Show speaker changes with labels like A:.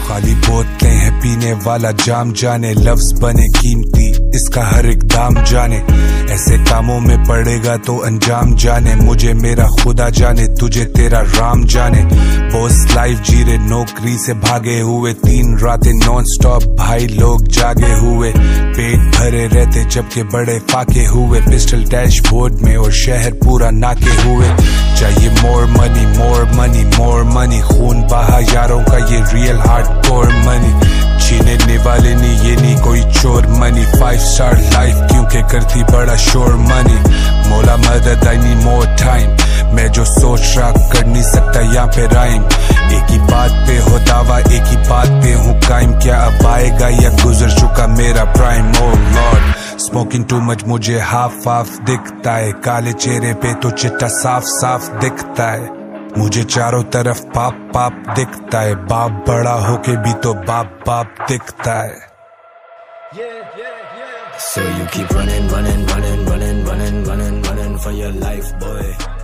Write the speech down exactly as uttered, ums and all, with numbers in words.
A: खाली बोतलें हैं पीने वाला जाम जाने, लफ्ज बने कीमती इसका हर एक दाम जाने। ऐसे कामों में पड़ेगा तो अंजाम जाने, मुझे मेरा खुदा जाने तुझे तेरा राम जाने। बॉस लाइफ जी रहे नौकरी से भागे हुए, तीन रातें नॉन स्टॉप भाई लोग जागे हुए। पेट भरे रहते जबकि बड़े फाके हुए, पिस्टल डैशबोर्ड में और शहर पूरा नाके हुए। चाहिए more money more money more money, खून बहा यारों का ये रियल हार्डकोर मनी। छीनने वाले नहीं ये नहीं कोई चोर मनी, फाइव स्टार लाइफ क्योंकि करती बड़ा शोर मनी। मौला मदद आई नीड मोर टाइम, मैं जो सोच रहा कर नहीं सकता यहाँ पे राइम। एक ही बात पे हो दावा एक ही बात पे हूँ कायम, क्या अब आएगा या गुजर चुका मेरा prime. Oh lord smoking too much मुझे हाफ हाफ दिखता है, काले चेहरे पे तो चिट्टा साफ साफ दिखता है। मुझे चारों तरफ पाप पाप दिखता है, बाप बड़ा होके भी तो बाप बाप दिखता है।
B: So you keep running, running, running, running, running, running, running for your life, boy.